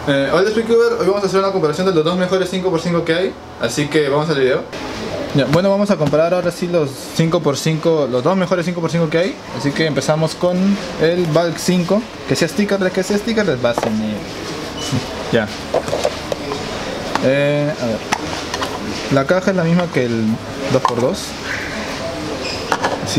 Hola Speedcuber, hoy vamos a hacer una comparación de los dos mejores 5x5 que hay, así que vamos al video. Ya, bueno, vamos a comparar ahora sí los 5x5, los dos mejores 5x5 que hay, así que empezamos con el Valk 5, que sea sticker, de que sea sticker les va a tener. Ya. A ver. La caja es la misma que el 2x2, así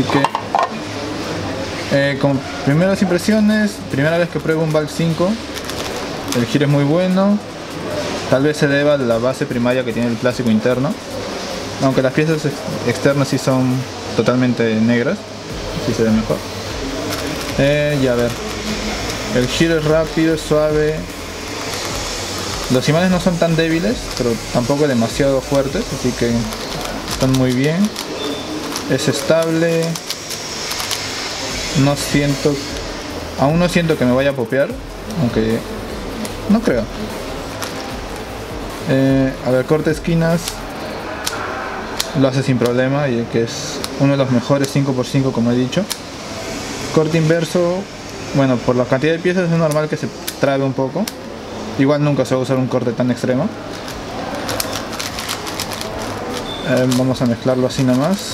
que con primeras impresiones, primera vez que pruebo un Valk 5. El giro es muy bueno, tal vez se deba a la base primaria que tiene el plástico interno, aunque las piezas externas sí son totalmente negras, así se ve mejor. Ya a ver, el giro es rápido, es suave, los imanes no son tan débiles, pero tampoco demasiado fuertes, así que están muy bien. Es estable, aún no siento que me vaya a popear, aunque no creo. A ver, corte esquinas lo hace sin problema, y que es uno de los mejores 5x5 como he dicho. Corte inverso, bueno, por la cantidad de piezas es normal que se trabe un poco. Igual nunca se va a usar un corte tan extremo. Vamos a mezclarlo así nomás.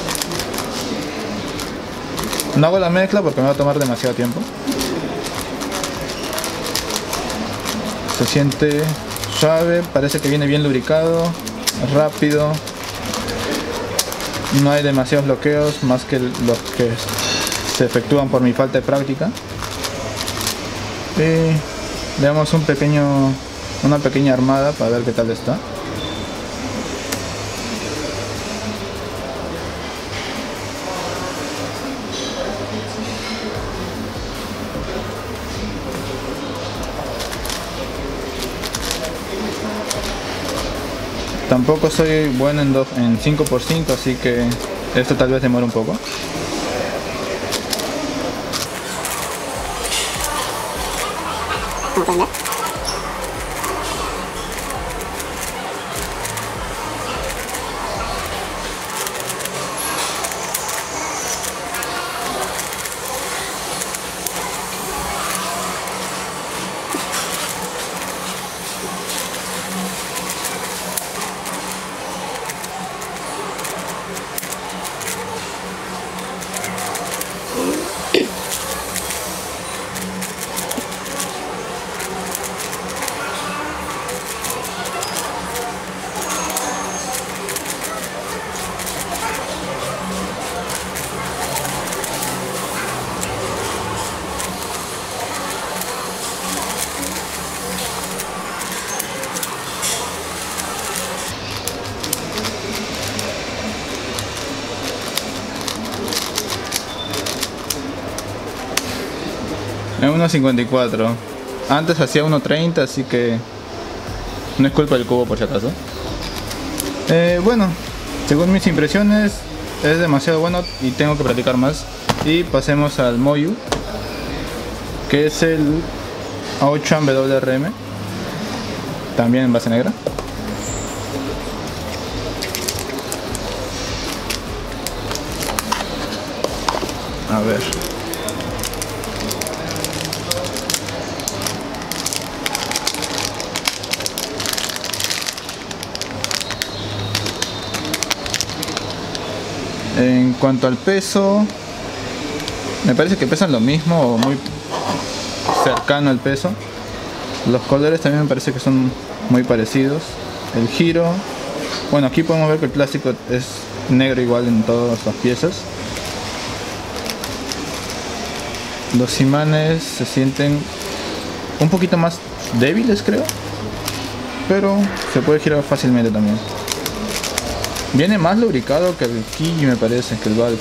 No hago la mezcla porque me va a tomar demasiado tiempo. Se siente suave, parece que viene bien lubricado, rápido. No hay demasiados bloqueos, más que los que se efectúan por mi falta de práctica. Y veamos una pequeña armada para ver qué tal está. Tampoco soy bueno en 5x5, así que esto tal vez demore un poco. Como pueden ver. En 1.54. Antes hacía 1.30, así que no es culpa del cubo por si acaso. Bueno, según mis impresiones es demasiado bueno y tengo que practicar más. Y pasemos al Moyu, que es el A8 WRM, también en base negra. A ver. En cuanto al peso, me parece que pesan lo mismo o muy cercano al peso. Los colores también me parece que son muy parecidos. El giro, bueno, aquí podemos ver que el plástico es negro igual en todas las piezas. Los imanes se sienten un poquito más débiles, creo, pero se puede girar fácilmente también. Viene más lubricado que el Kiji, me parece, que el Valk.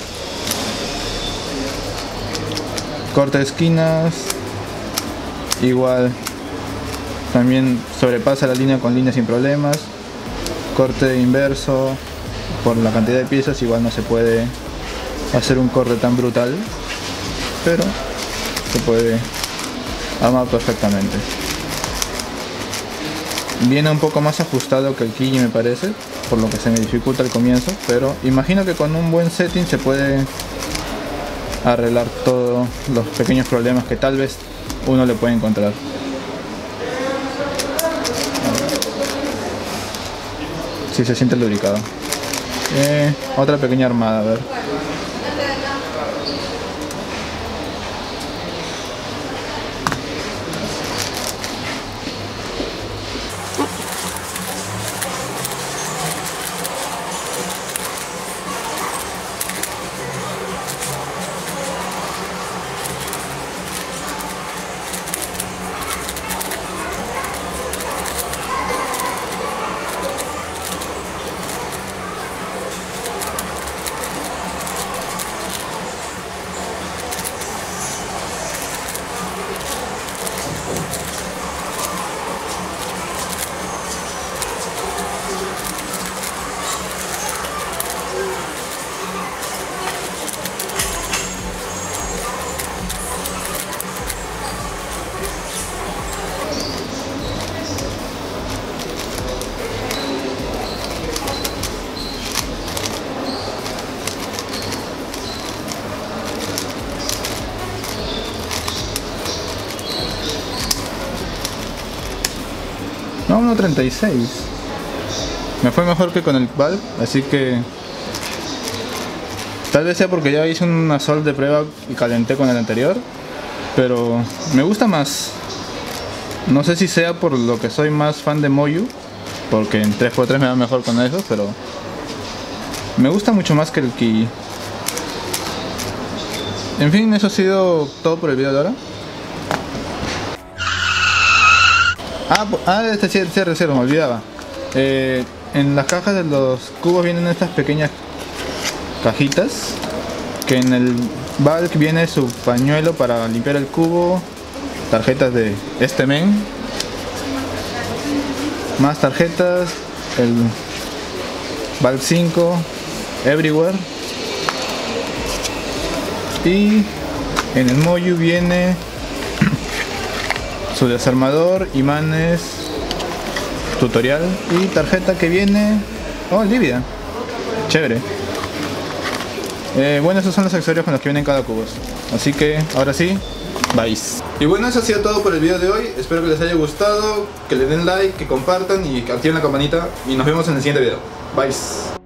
Corte de esquinas, igual, también sobrepasa la línea con línea sin problemas. Corte inverso, por la cantidad de piezas igual no se puede hacer un corte tan brutal, pero se puede armar perfectamente. Viene un poco más ajustado que el Kiji, me parece, por lo que se me dificulta al comienzo, pero imagino que con un buen setting se puede arreglar todos los pequeños problemas que tal vez uno le puede encontrar. Sí, se siente lubricado. Otra pequeña armada, a ver. No, 1.36. Me fue mejor que con el Valve, así que tal vez sea porque ya hice una sol de prueba y calenté con el anterior, pero me gusta más. No sé si sea por lo que soy más fan de Moyu, porque en 3x3 me va mejor con eso, pero me gusta mucho más que el Kiyi. En fin, eso ha sido todo por el video de ahora. Este cierre, me olvidaba. En las cajas de los cubos vienen estas pequeñas cajitas, que en el bulk viene su pañuelo para limpiar el cubo, tarjetas de este men, más tarjetas, el bulk 5, everywhere, y en el Moyu viene su desarmador, imanes, tutorial y tarjeta que viene... Oh, lívida. Chévere. Bueno, esos son los accesorios con los que vienen cada cubo. Así que, ahora sí, bye. Y bueno, eso ha sido todo por el video de hoy. Espero que les haya gustado, que le den like, que compartan y que activen la campanita. Y nos vemos en el siguiente video. Bye.